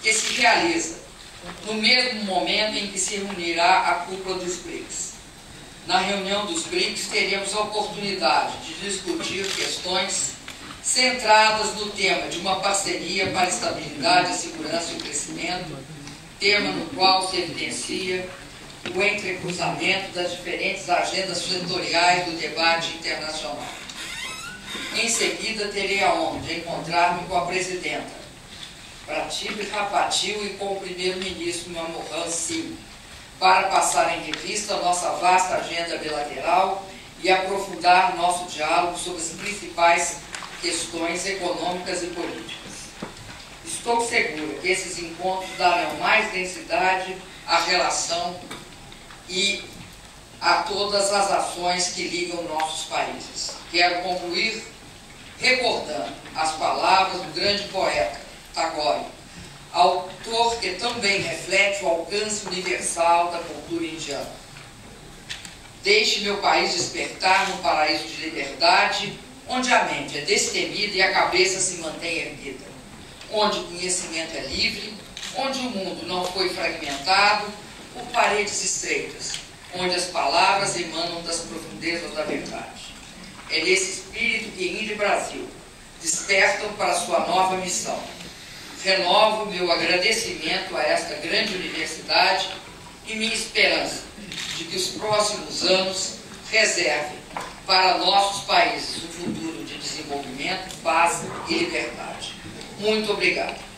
que se realiza no mesmo momento em que se reunirá a cúpula dos BRICS. Na reunião dos BRICS, teremos a oportunidade de discutir questões centradas no tema de uma parceria para a estabilidade, a segurança e o crescimento, tema no qual se evidencia o entrecruzamento das diferentes agendas setoriais do debate internacional. Em seguida, terei a honra de encontrar-me com a presidenta Pratib Rapatil e com o primeiro-ministro Manmohan Singh, para passar em revista a nossa vasta agenda bilateral e aprofundar nosso diálogo sobre as principais questões econômicas e políticas. Estou segura que esses encontros darão mais densidade à relação e a todas as ações que ligam nossos países. Quero concluir recordando as palavras do grande poeta Tagore, autor que também reflete o alcance universal da cultura indiana. Deixe meu país despertar num paraíso de liberdade, onde a mente é destemida e a cabeça se mantém erguida, onde o conhecimento é livre, onde o mundo não foi fragmentado por paredes estreitas, onde as palavras emanam das profundezas da verdade. É nesse espírito que Índia e Brasil despertam para sua nova missão. Renovo meu agradecimento a esta grande universidade e minha esperança de que os próximos anos reservem para nossos países um futuro de desenvolvimento, paz e liberdade. Muito obrigado.